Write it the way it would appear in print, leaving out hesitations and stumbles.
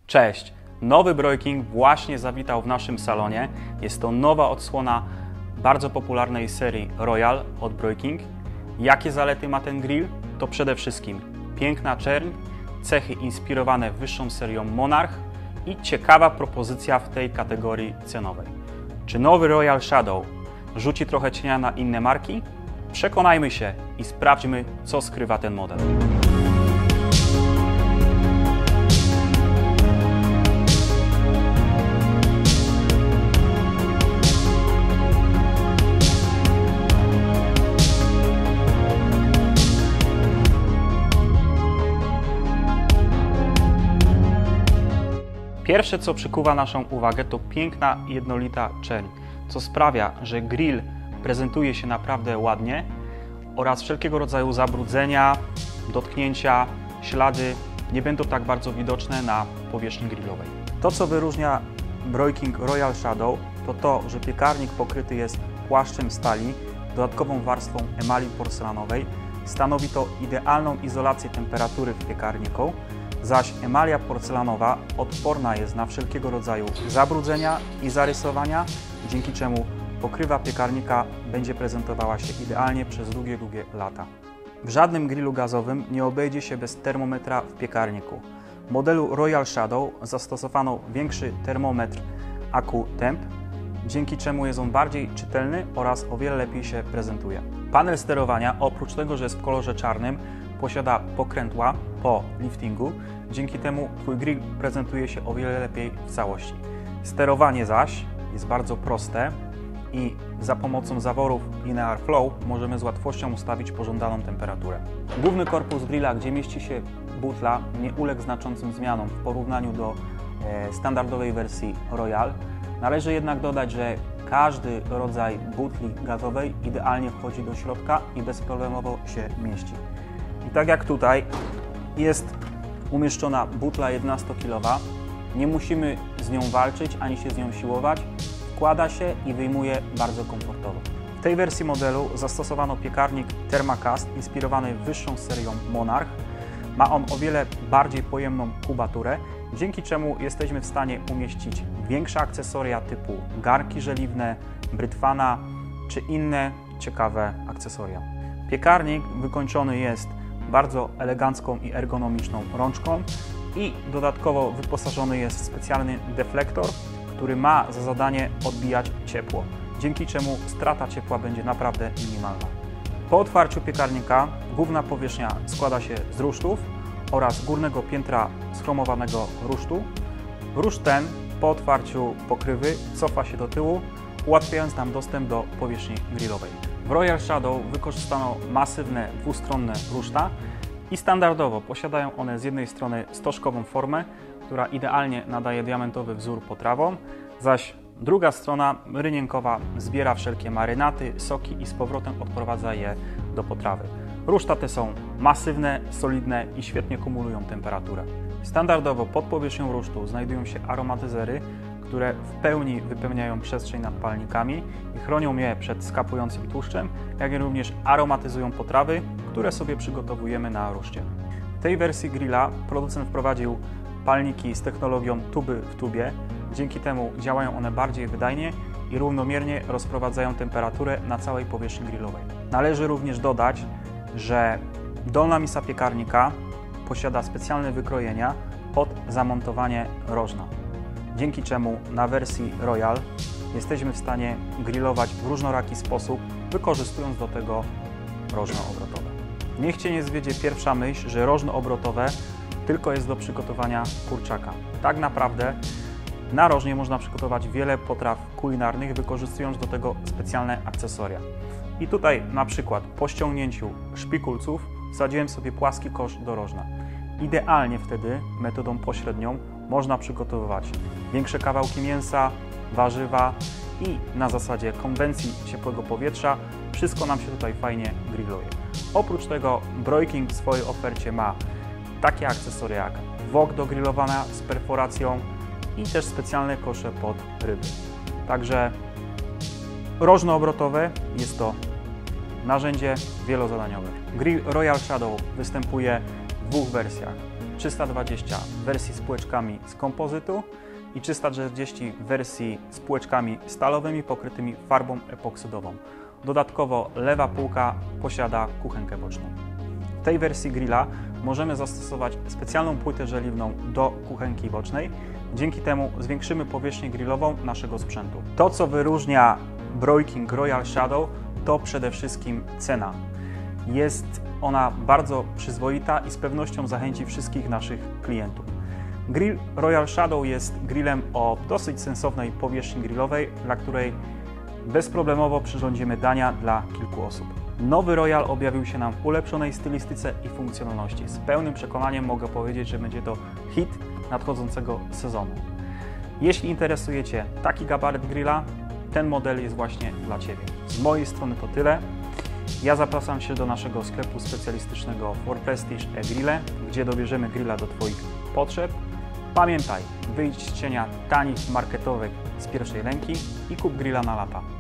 Cześć! Nowy Broiking właśnie zawitał w naszym salonie. Jest to nowa odsłona bardzo popularnej serii Royal od Broiking. Jakie zalety ma ten grill? To przede wszystkim piękna czerń, cechy inspirowane wyższą serią Monarch i ciekawa propozycja w tej kategorii cenowej. Czy nowy Royal Shadow rzuci trochę cienia na inne marki? Przekonajmy się i sprawdźmy, co skrywa ten model. Pierwsze, co przykuwa naszą uwagę, to piękna, jednolita czerń, co sprawia, że grill prezentuje się naprawdę ładnie oraz wszelkiego rodzaju zabrudzenia, dotknięcia, ślady nie będą tak bardzo widoczne na powierzchni grillowej. To, co wyróżnia Broiking Royal Shadow, to to, że piekarnik pokryty jest płaszczem stali, dodatkową warstwą emali porcelanowej. Stanowi to idealną izolację temperatury w piekarniku, zaś emalia porcelanowa odporna jest na wszelkiego rodzaju zabrudzenia i zarysowania, dzięki czemu pokrywa piekarnika będzie prezentowała się idealnie przez długie lata. W żadnym grillu gazowym nie obejdzie się bez termometra w piekarniku. W modelu Royal Shadow zastosowano większy termometr AccuTemp, dzięki czemu jest on bardziej czytelny oraz o wiele lepiej się prezentuje. Panel sterowania, oprócz tego, że jest w kolorze czarnym, posiada pokrętła po liftingu, dzięki temu Twój grill prezentuje się o wiele lepiej w całości. Sterowanie zaś jest bardzo proste i za pomocą zaworów Linear Flow możemy z łatwością ustawić pożądaną temperaturę. Główny korpus grilla, gdzie mieści się butla, nie uległ znaczącym zmianom w porównaniu do standardowej wersji Royal. Należy jednak dodać, że każdy rodzaj butli gazowej idealnie wchodzi do środka i bezproblemowo się mieści. I tak jak tutaj jest umieszczona butla 11-kilowa, nie musimy z nią walczyć ani się z nią siłować, wkłada się i wyjmuje bardzo komfortowo. W tej wersji modelu zastosowano piekarnik Thermacast inspirowany wyższą serią Monarch. Ma on o wiele bardziej pojemną kubaturę, dzięki czemu jesteśmy w stanie umieścić większe akcesoria typu garnki żeliwne, brytwana czy inne ciekawe akcesoria. Piekarnik wykończony jest bardzo elegancką i ergonomiczną rączką i dodatkowo wyposażony jest w specjalny deflektor, który ma za zadanie odbijać ciepło, dzięki czemu strata ciepła będzie naprawdę minimalna. Po otwarciu piekarnika główna powierzchnia składa się z rusztów oraz górnego piętra schromowanego rusztu. Ruszt ten po otwarciu pokrywy cofa się do tyłu, ułatwiając nam dostęp do powierzchni grillowej. W Royal Shadow wykorzystano masywne dwustronne ruszta i standardowo posiadają one z jednej strony stożkową formę, która idealnie nadaje diamentowy wzór potrawom, zaś druga strona rynienkowa zbiera wszelkie marynaty, soki i z powrotem odprowadza je do potrawy. Ruszta te są masywne, solidne i świetnie kumulują temperaturę. Standardowo pod powierzchnią rusztu znajdują się aromatyzery, które w pełni wypełniają przestrzeń nad palnikami i chronią je przed skapującym tłuszczem, jak i również aromatyzują potrawy, które sobie przygotowujemy na ruszcie. W tej wersji grilla producent wprowadził palniki z technologią tuby w tubie, dzięki temu działają one bardziej wydajnie i równomiernie rozprowadzają temperaturę na całej powierzchni grillowej. Należy również dodać, że dolna misa piekarnika posiada specjalne wykrojenia pod zamontowanie rożna, dzięki czemu na wersji Royal jesteśmy w stanie grillować w różnoraki sposób, wykorzystując do tego rożno obrotowe. Niech Cię nie zwiedzie pierwsza myśl, że rożno obrotowe tylko jest do przygotowania kurczaka. Tak naprawdę na rożnie można przygotować wiele potraw kulinarnych, wykorzystując do tego specjalne akcesoria. I tutaj na przykład po ściągnięciu szpikulców wsadziłem sobie płaski kosz do rożna. Idealnie wtedy metodą pośrednią można przygotowywać większe kawałki mięsa, warzywa i na zasadzie konwencji ciepłego powietrza wszystko nam się tutaj fajnie grilluje. Oprócz tego Broiking w swojej ofercie ma takie akcesoria jak wok do grillowania z perforacją i też specjalne kosze pod ryby. Także rożno-obrotowe jest to narzędzie wielozadaniowe. Grill Royal Shadow występuje w dwóch wersjach. 320 w wersji z półeczkami z kompozytu i 340 w wersji z półeczkami stalowymi pokrytymi farbą epoksydową. Dodatkowo lewa półka posiada kuchenkę boczną. W tej wersji grilla możemy zastosować specjalną płytę żeliwną do kuchenki bocznej. Dzięki temu zwiększymy powierzchnię grillową naszego sprzętu. To, co wyróżnia Broiking Royal Shadow, to przede wszystkim cena. Jest ona bardzo przyzwoita i z pewnością zachęci wszystkich naszych klientów. Grill Royal Shadow jest grillem o dosyć sensownej powierzchni grillowej, dla której bezproblemowo przyrządzimy dania dla kilku osób. Nowy Royal objawił się nam w ulepszonej stylistyce i funkcjonalności. Z pełnym przekonaniem mogę powiedzieć, że będzie to hit nadchodzącego sezonu. Jeśli interesuje Cię taki gabaryt grilla, ten model jest właśnie dla Ciebie. Z mojej strony to tyle. Ja zapraszam Cię do naszego sklepu specjalistycznego For Prestige e-Grille, gdzie dobierzemy grilla do Twoich potrzeb. Pamiętaj, wyjdź z cienia tanich marketowych z pierwszej ręki i kup grilla na lata.